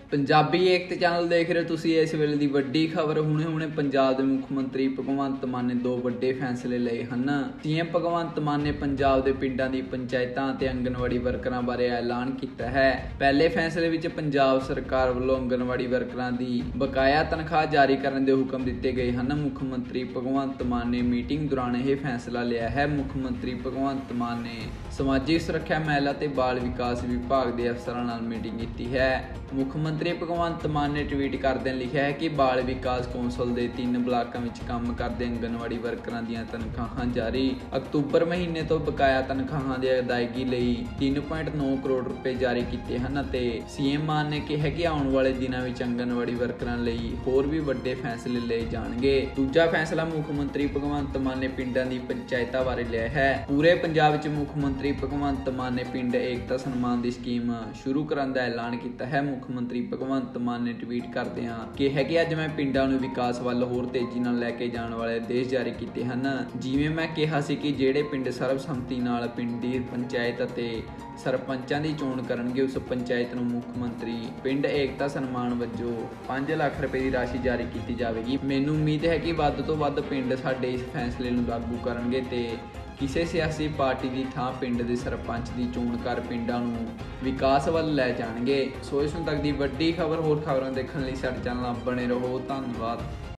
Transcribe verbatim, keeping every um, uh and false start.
पंजाबी एकता channel देख रहे हो तुसी। इस वेले दी वड्डी खबर हुणे हुणे पंजाब दे मुख मंत्री भगवंत मान ने दो वड्डे फैसले लए हन। सीएम भगवंत मान ने पंजाब दे पिंडां दी पंचायतां ते आंगनवाड़ी वर्करां बारे ऐलान कीता है। पहले फैसले विच पंजाब सरकार वल्लों आंगनवाड़ी वर्करां दी बकाया तनख्वाह जारी करन दे हुकम दित्ते गए हन। मुख मंत्री भगवंत मान ने मीटिंग दौरान यह फैसला लिया है। मुख मंत्री भगवंत मान ने समाजिक सुरक्षा, महिला ते बाल विकास विभाग के अफसरां नाल मीटिंग की है। मुख मंत्री भगवंत मान ने ट्वीट करदे लिखा है कि बाल विकास कौंसल के तीन ब्लाकों में काम करते आंगनवाड़ी वर्करां दी तनख्वाहां जारी अक्तूबर महीने तो बकाया तनख्वाहां की अदायगी लई तीन पॉइंट नौ करोड़ रुपए जारी किए हैं। सीएम मान ने कहा कि आने वाले दिनों में आंगनवाड़ी वर्करां लई होर भी वड्डे फैसले ले जाणगे। दूजा फैसला मुख मंत्री भगवंत मान ने पिंडां दी पंचायतां बारे लिया है। पूरे पंजाब विच मुख मंत्री भगवंत मान ने पिंड एकता सन्मान की स्कीम शुरू करने का ऐलान किया है। मुख मंत्री भगवंत मान ने ट्वीट करदिआं कहा कि अज मैं पिंडां नूं विकास वल होर तेजी नाल लैके जाण वाले आदेश जारी कीते हन। जिवें मैं कहा सी कि जिहड़े पिंड सर्वसम्मति नाल पिंड दी पंचायत अते सरपंचां दी चोण करनगे उस पंचायत नूं मुख मंत्री पिंड एकता सन्मान वजों पांच लाख रुपए की राशि जारी की जाएगी। मैनूं उम्मीद है कि वध तो वध पिंड साडे इस फैसले नूं लागू करनगे ते किसी सियासी पार्टी की थां पिंड के सरपंच की चोण कर पिंडां नूं विकास वल लै जाणगे। सो इस तक की वड्डी खबर होर खबरां देखने लई साडे चैनल नाल बने रहो। धन्नवाद।